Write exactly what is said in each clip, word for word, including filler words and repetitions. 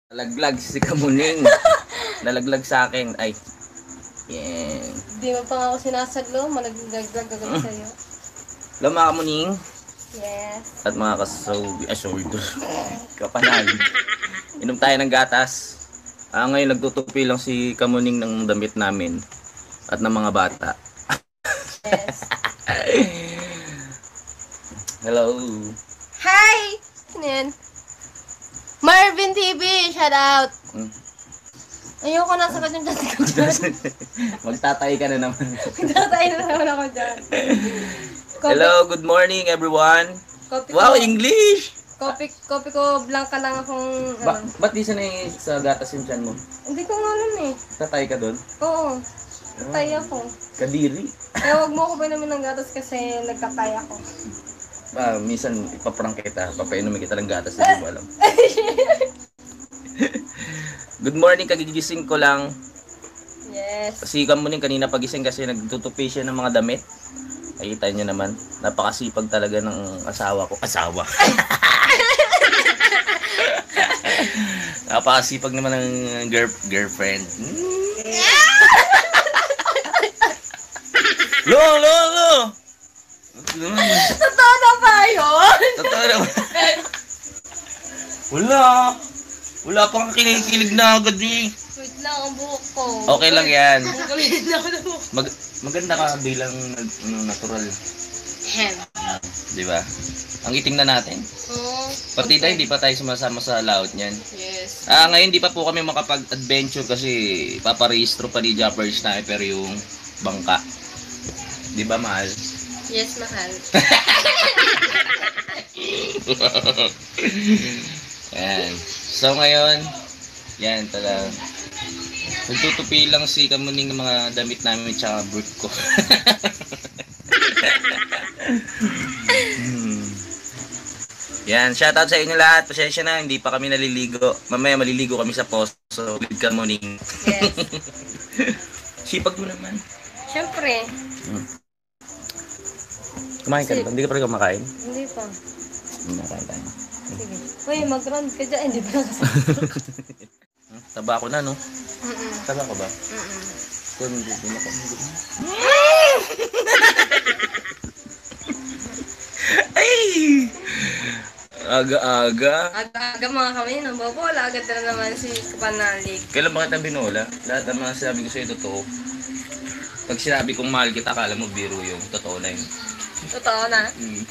Nalaglag si Kamuning. Nalaglag sa akin. Ay. Yeah. Di mo pa nga ako sinasaglo. Malaglag-lag agad sa'yo. Hello mga Kamuning. Yes. At mga kasobi. Ah, sorry. Kapanal. Inom tayo ng gatas. Ah, ngayon nagtutupi lang si Kamuning ng damit namin. At ng mga bata. Yes. Hello. Hi! Ano yan? Marvin T V! Shout out! Mm. Ayoko na sa kanyang dati ko dyan. Magtatay ka na naman. Magtatay na naman ako dyan. Kopi, Hello, good morning everyone. Kopi Wow, ko, English! Kopi, kopi ko, blanca lang akong, Ba ano. ba't di sanay sa gatas yung tiyan mo? Hindi ko nga nun eh. Tatay ka doon? Oo. Tatay ako. Kadiri. Kaya huwag mo ako painumin ng gatas kasi nagkatay ako. Ah, minsan ipaprank kita, papainumin kita ng gatas, hindi mo alam. Good morning, kagigising ko lang. Yes. Si Kamuning kanina pagising kasi nagtutupi siya ng mga damit. Nakita niyo naman, napakasipag talaga ng asawa ko. Asawa. Napakasipag naman ng girl girlfriend. Lo, lo, lo. Totoo na ba yun? Totoo na. Wala. Wala pang kinikilig na agad eh. Wait lang, ang buhok ko. Okay lang yan. Ang galit na ako ng buhok. Mag maganda ka bilang ano, natural. Hem. Di ba? Ang itim na natin. Oo. Partida, hindi pa tayo sumasama sa layout niyan. Yes. Ah, ngayon di pa po kami makapag-adventure kasi paparehistro pa ni Japper Sniper yung bangka. Di ba, mahal? Yes, mahal. Yan. So ngayon, yan talaga. Nagtutupi lang si Kamuning ng mga damit namin tsaka brief ko. hmm. Yan, shoutout sa inyo lahat. Pasensya na, hindi pa kami naliligo. Mamaya maliligo kami sa poso with Kamuning. Yes. Sipag mo naman. Siyempre. Hmm. Kumain ka na ba? Hindi ka pa rin kumakain? Hindi pa. Kumakain tayo. Sige. Uy, mag-round ka dyan. Hindi pa kasi. Taba ko na, no? Mm-mm. Taba ko ba? Mm-mm. Kung hindi ko na Ay! Aga-aga. Aga-aga mga kami, nang bobola. Agad na naman si Kapanalig. Kailan ba kita binola? Lahat ng mga sinabi ko sa'yo totoo. Pag sinabi kong mahal kita, akala mo biro yung totoo na yun. Totoo na. Hmm.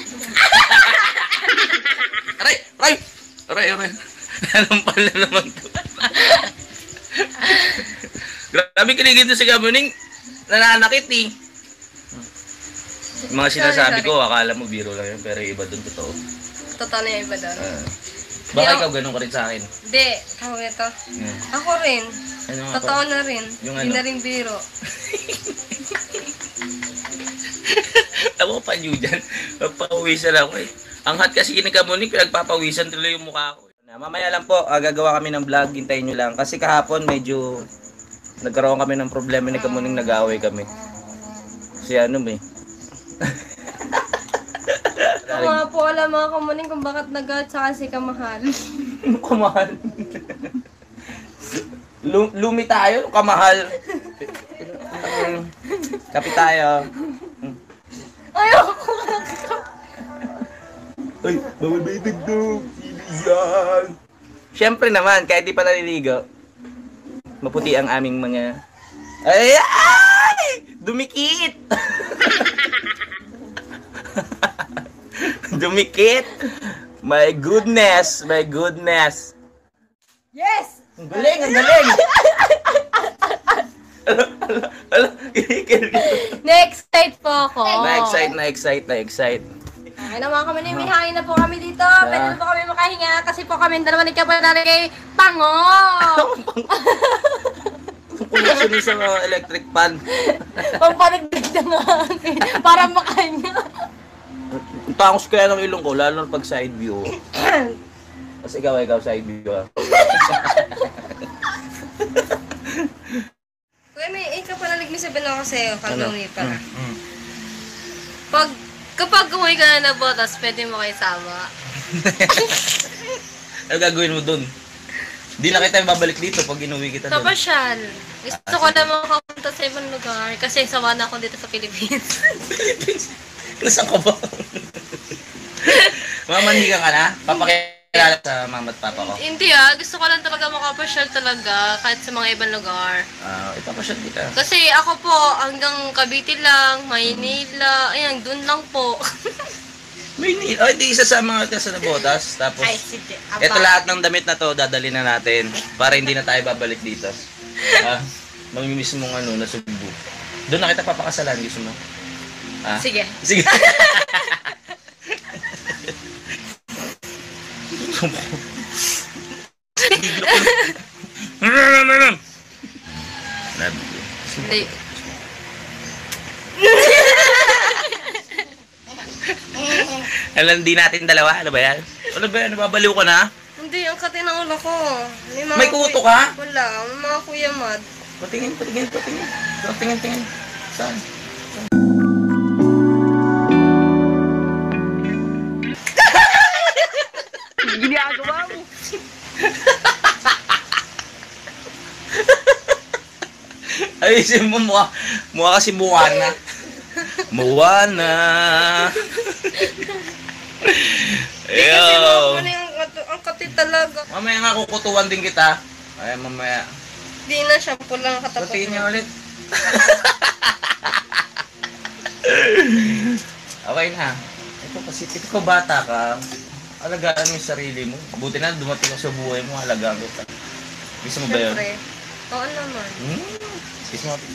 Aray! Aray! Aray! Aray! Anong pala naman to? Grabe kiligin to si Kamuning. Nananakit eh. Yung mga sinasabi Sorry, sorry. ko, akala mo biro lang yun, pero iba dun totoo. Totoo na yung iba doon. Uh, baka ikaw ganun ka rin sa akin. Hindi. Ako ito. Hmm. Ako rin. Ano nga Totoo pa? na rin. Yung Hindi ano? na rin biro. Ako pa nyo dyan. Magpapawisan ako eh. Ang hot kasi ni Kamuning, nagpapawisan tuloy yung mukha ko. Mamaya lang po, ah, gagawa kami ng vlog. Hintayin nyo lang. Kasi kahapon medyo nagkaroon kami ng problema ni Kamuning, nag-away kami. Kasi ano may. Ito nga po alam mga Kamuning kung bakit nag-out sa kasi kamahal. Kamahal. Lu- lumi tayo, kamahal. Kapi tayo. Ayoko. Ay, bawal ba itagdog? Yan. Siyempre naman, kahit di pa naliligo, maputi ang aming mga... Ay! Ay! Dumikit! Dumikit! My goodness! My goodness! Yes! Ang galing! Ang galing! Ala, kinikil ko. Na-excite po ako. Na-excite, na-excite, na-excite. Okay na mga Kamuning, may hangin na po kami dito. Pwede na po kami makahinga kasi po kami dalawa ni Kapanalig kay Pango. Connection sa mga electric pan. Pampaligdig na nga hangin para makahinga. Ang tangos kaya ng ilong ko, lalo na pag side view. Kasi ikaw, ikaw side view ha. Kuya, may Kapanalig may sabihin ako sa'yo. Kagawin pa. Mm. Pag Kapag umuwi ka na ng botas, pwede mo kayo sama. Ano gagawin mo dun? Di na kita babalik dito pag inuwi kita doon. Kapasyal. Gusto ko na makapunta sa ibang lugar kasi sawa na ako dito sa Philippines. Philippines? Nasaan ka ba? Mamanhiga ka na? Papakilala sa mama at papa ko. Hindi ah, gusto ko lang talaga makapasyal talaga kahit sa mga ibang lugar. Ah, uh, ipapasyal kita. Kasi ako po hanggang Cavite lang, Maynila, ayan, dun lang po. May ni, ay di isa sa mga sa botas. Tapos, Ay, sige. ito lahat ng damit na to, dadali na natin para hindi na tayo babalik dito. Ah, mamimiss mong ano, nasubo. Doon na kita papakasalan, gusto mo? Ah? Sige. Sige. Hindi. Alam, di natin dalawa. Ano ba yan? Ano ba yan? Nababaliw ka na? Hindi, ang kati ng ulo ko. May, mga May kuto kuy- ka? Wala, may mga kuya mad. Patingin, patingin, patingin. Patingin, tingin. Saan? Ginagawa mo. Ayusin mo, mukha, mukha kasi Moana. Moana. Hindi kasi Yo. mga yung kato- ang kati talaga. Mamaya nga kukutuwan din kita. Ay, mamaya. Di na siya pulang katapos. Patingin niya ulit. Okay na. Ito kasi, ito ko bata ka. Alagaan mo yung sarili mo. Buti na dumating ako sa buhay mo, alagaan ko ka. Gusto mo ba yun? Siyempre. Oo naman. Hmm? Gusto mo?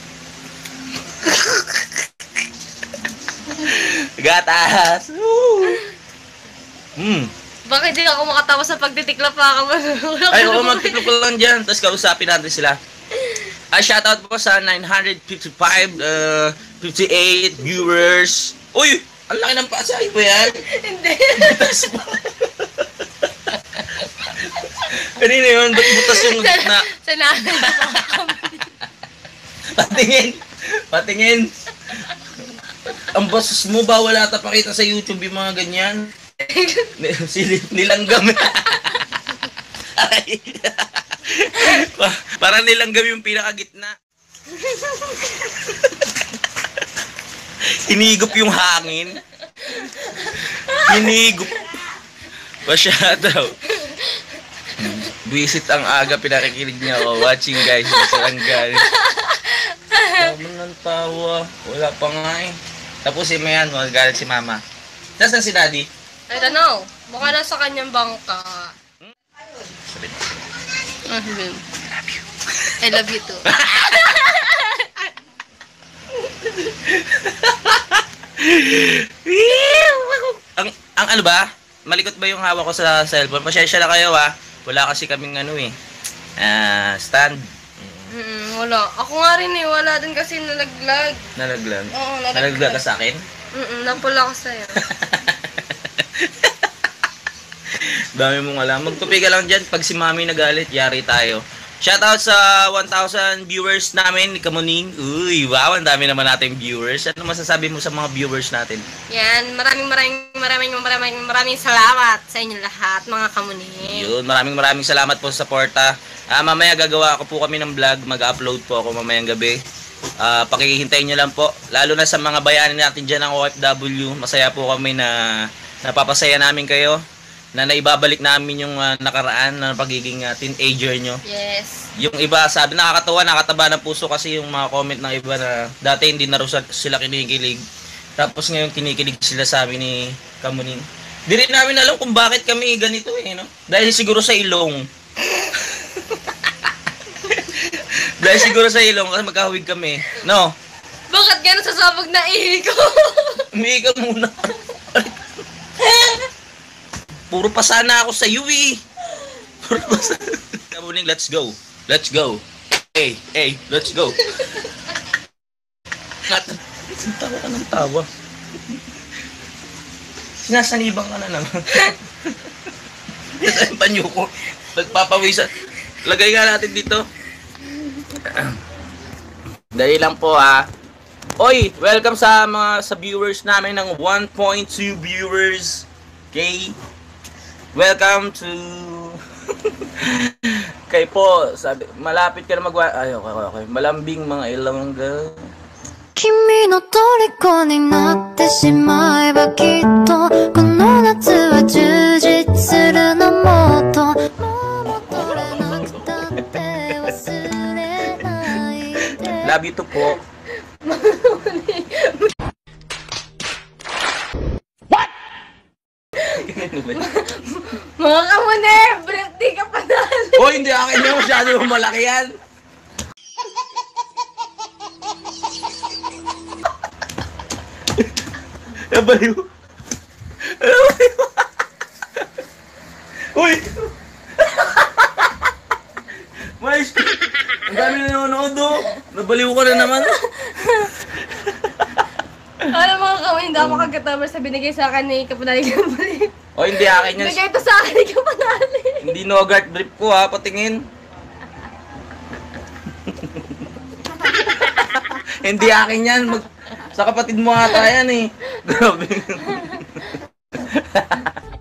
Gatas! Woo! Hmm. Bakit di ako makatawa sa pagtitikla pa ako? Ay, oo, magtiklo ko lang dyan. Tapos kausapin natin sila. Ay, shoutout po sa nine hundred fifty-five, uh, fifty-eight viewers. Uy! Ang laki ng pasay po yan. Hindi. Butas pa. Kanina yun, ba't butas yung gitna? Sa nanay ko. Patingin! Patingin! Ang basos mo ba? Wala ta pakita sa YouTube yung mga ganyan? Silip nilanggam. Ay. Pa- Parang nilanggam yung pinakagitna. Hinigop yung hangin. Hinigop. Pasyadaw. Visit ang aga, pinakikinig niya ako. Watching guys, sa langgan. Tama ng tawa. Wala pa nga eh. Tapos si Mayan, magagalit si Mama. Nasaan si Daddy? I don't know. Baka nasa kanyang bangka. Sabi na. Ah, babe. I love you too. ang, ang ano ba? Malikot ba yung hawak ko sa cellphone? Pasensya na kayo ha. Wala kasi kaming ano eh. Ah, stand. Mm, wala. Ako nga rin eh. Wala din kasi nalaglag. Nalaglag. Oo, nalaglag. Nalaglag ka sa akin? Mm, napula ko sa'yo. Dami mong alam. Magtupi ka lang dyan. Pag si Mami nagalit, yari tayo. Shoutout sa one thousand viewers namin ni Kamuning. Uy, wow, ang dami naman natin viewers. Ano masasabi mo sa mga viewers natin? Yan. Maraming maraming maraming maraming maraming salamat sa inyo lahat, mga kamunin. Yun, maraming maraming salamat po sa suporta. Ah, mamaya gagawa ko po kami ng vlog. Mag-upload po ako mamayang gabi. Ah, pakihintayin nyo lang po. Lalo na sa mga bayani natin dyan ng O F W. Masaya po kami na napapasaya namin kayo. Na naibabalik namin yung uh, nakaraan na pagiging uh, teenager nyo. Yes. Yung iba, sabi nakakatawa, nakataba ng puso kasi yung mga comment ng iba na dati hindi na rin sila kinikilig. Tapos ngayon kinikilig sila sa amin ni Kamuning. Di rin namin alam kung bakit kami ganito eh, no? Dahil siguro sa ilong. Dahil siguro sa ilong kasi magkahawig kami. No? Bakit gano'n sasabog na ihi ko? Umihi ka muna. Puro pasana ako sa iyo eh. Puro pasana. Kamuning, let's go. Let's go. Hey, hey, let's go. Tawa ka ng tawa. Sinasanibang ka na naman. Ito yung panyo ko. Nagpapawisan. Lagay nga natin dito. Dali lang po ha. Oy, welcome sa mga sa viewers namin ng one point two viewers. Okay? Welcome to Kay po, sabi, malapit ka na magwa... Ay, okay, okay, okay. Malambing mga ilongga. 君の虜になってしまえばきっとこの夏は充実するのもっともう戻れなくたって忘れないで Love you to po. What? Mga kamune, birthday ka pa dali. Oh, hindi akin yung masyado malaki yan. Nabaliw. Nabaliw. Uy! Mais! Ang dami na nanonood do. Nabaliw ka na naman. Alam mga kamune, hindi ako makagkatabar sa binigay sa akin ni Kapanali Kapanali. O, hindi akin yan. Bigay ito sa akin ni Kapanali. Hindi no-guard brief ko ha, patingin. Hindi akin yan. Mag... Sa kapatid mo ata yan eh. Grabe.